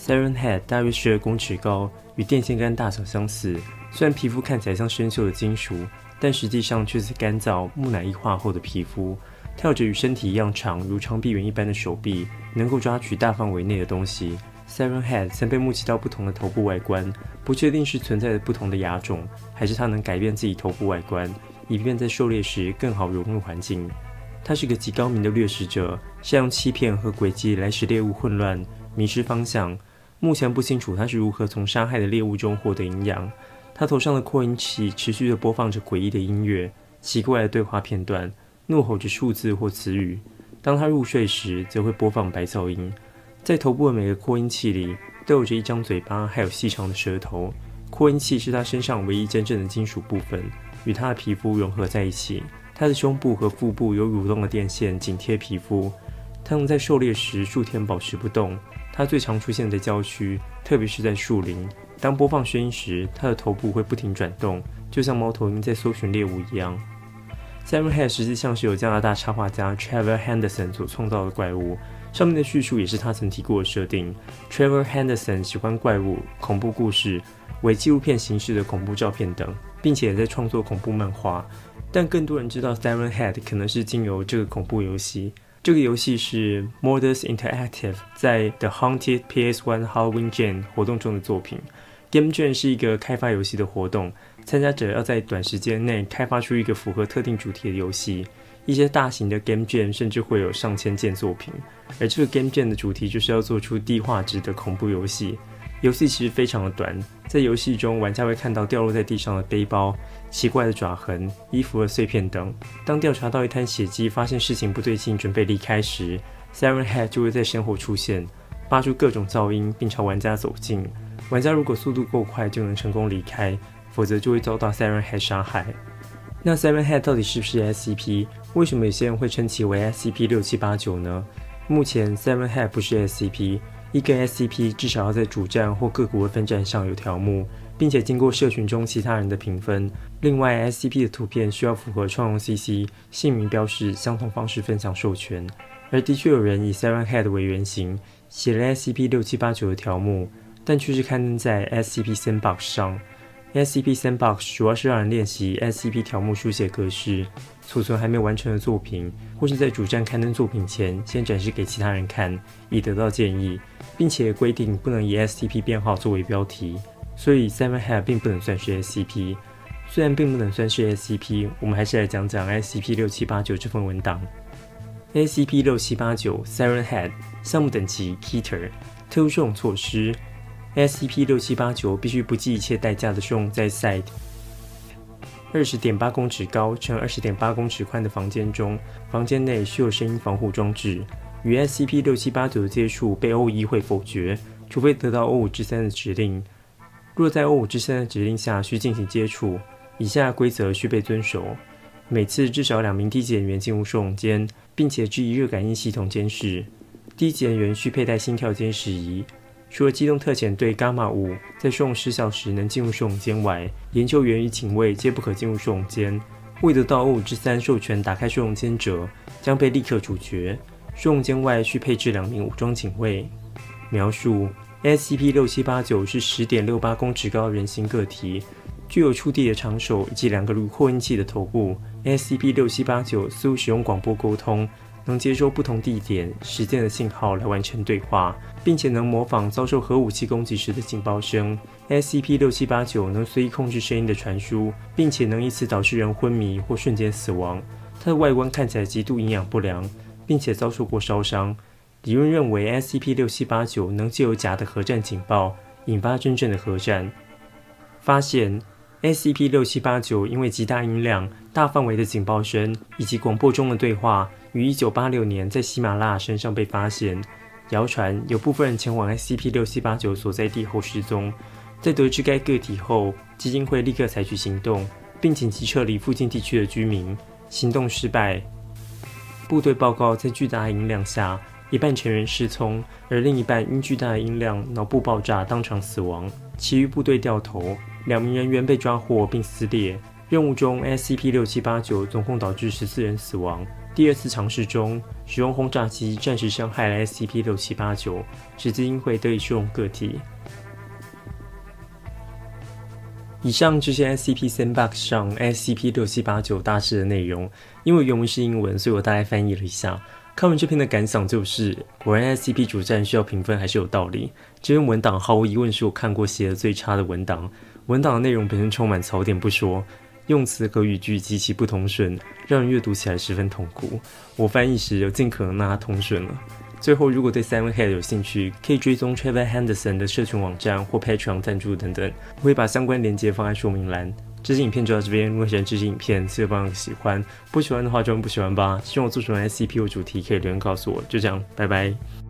Siren Head 大约12公尺高，与电线杆大小相似。虽然皮肤看起来像生锈的金属，但实际上却是干燥、木乃伊化后的皮肤。跳着与身体一样长，如长臂猿一般的手臂，能够抓取大范围内的东西。Siren Head 曾被目击到不同的头部外观，不确定是存在着不同的亚种，还是它能改变自己头部外观，以便在狩猎时更好融入环境。它是个极高明的掠食者，善用欺骗和诡计来使猎物混乱、迷失方向。目前不清楚它是如何从杀害的猎物中获得营养。它头上的扩音器持续地播放着诡异的音乐、奇怪的对话片段，怒吼着数字或词语。当它入睡时，则会播放白噪音。在头部的每个扩音器里都有着一张嘴巴，还有细长的舌头。扩音器是它身上唯一真正的金属部分，与它的皮肤融合在一起。它的胸部和腹部有蠕动的电线紧贴皮肤。它能在狩猎时数天保持不动。它最常出现在郊区，特别是在树林。当播放声音时，它的头部会不停转动，就像猫头鹰在搜寻猎物一样。Siren Head 实际上是由加拿大插画家 Trevor Henderson 所创造的怪物。上面的叙述也是他曾提过的设定。Trevor Henderson 喜欢怪物、恐怖故事、伪纪录片形式的恐怖照片等，并且也在创作恐怖漫画。但更多人知道 Siren Head 可能是经由这个恐怖游戏。这个游戏是 Modus Interactive 在 The Haunted PS1 Halloween Jam 活动中的作品。Game Jam 是一个开发游戏的活动，参加者要在短时间内开发出一个符合特定主题的游戏。一些大型的 Game Jam 甚至会有上千件作品，而这个 Game Jam 的主题就是要做出低画质的恐怖游戏。游戏其实非常的短，在游戏中玩家会看到掉落在地上的背包、奇怪的爪痕、衣服的碎片等。当调查到一滩血迹，发现事情不对劲，准备离开时， Siren Head 就会在身后出现，发出各种噪音，并朝玩家走近。玩家如果速度够快，就能成功离开，否则就会遭到 Siren Head 杀害。那 Siren Head 到底是不是 SCP？ 为什么有些人会称其为 SCP-6789 呢？目前 Siren Head 不是 SCP， 一个 SCP 至少要在主站或各国的分站上有条目，并且经过社群中其他人的评分。另外 SCP 的图片需要符合创用 CC、姓名标示相同方式分享授权。而的确有人以 Siren Head 为原型，写了 SCP-6789 的条目，但却是刊登在 SCP Sandbox 上。SCP Sandbox 主要是让人练习 SCP 条目书写格式，储存还没完成的作品，或是在主站刊登作品前先展示给其他人看，以得到建议，并且规定不能以 SCP 编号作为标题。所以 Siren Head 并不能算是 SCP。虽然并不能算是 SCP， 我们还是来讲讲 SCP-6789 这份文档。SCP-6789 Siren Head 项目等级 Keter 特殊收容措施。SCP-6789 必须不计一切代价的收容在 Site20.8 公尺高乘 20.8 公尺宽的房间中，房间内需有声音防护装置。与 SCP-6789 的接触被O5会否决，除非得到O5-3的指令。若在O5-3的指令下需进行接触，以下规则需被遵守：每次至少2名低级人员进入收容间，并且置以热感应系统监视。低级人员需佩戴心跳监视仪。除了机动特遣队伽马5在收容失效时能进入收容间外，研究员与警卫皆不可进入收容间。未得到O5-3授权打开收容间者，将被立刻处决。收容间外需配置2名武装警卫。描述 SCP-6789 是 10.68 公尺高的人形个体，具有触地的长手以及2个如扩音器的头部。SCP-6789 似乎使用广播沟通，能接收不同地点、时间的信号来完成对话，并且能模仿遭受核武器攻击时的警报声。SCP-6789 能随意控制声音的传输，并且能以此导致人昏迷或瞬间死亡。它的外观看起来极度营养不良，并且遭受过烧伤。理论认为 SCP-6789 能藉由假的核战警报引发真正的核战。发现SCP-6789 因为极大音量、大范围的警报声以及广播中的对话，于1986年在喜马拉雅山上被发现。谣传有部分人前往 SCP-6789 所在地后失踪。在得知该个体后，基金会立刻采取行动，并紧急撤离附近地区的居民。行动失败。部队报告在巨大音量下，一半成员失聪，而另一半因巨大的音量脑部爆炸当场死亡。其余部队掉头，2名人员被抓获并撕裂。任务中 SCP-6789 总共导致14人死亡， 第二次尝试中，使用轰炸机暂时伤害了 SCP-6789，使基因会得以收容个体。以上就是 SCP Sandbox 上 SCP-6789 大致的内容。因为原文是英文，所以我大概翻译了一下。看完这篇的感想就是，果然 SCP 主战需要评分还是有道理。这篇文档毫无疑问是我看过写的最差的文档。文档的内容本身充满槽点不说，用词和语句极其不通顺，让人阅读起来十分痛苦。我翻译时有尽可能让它通顺了。最后，如果对 Siren Head 有兴趣，可以追踪 Trevor Henderson 的社群网站或 Patreon 赞助等等，我会把相关连结放在说明栏。这支影片就到这边，如果喜欢这支影片，希望喜欢，不喜欢的话就不喜欢吧。希望我做什么 SCP 或主题可以留言告诉我。就这样，拜拜。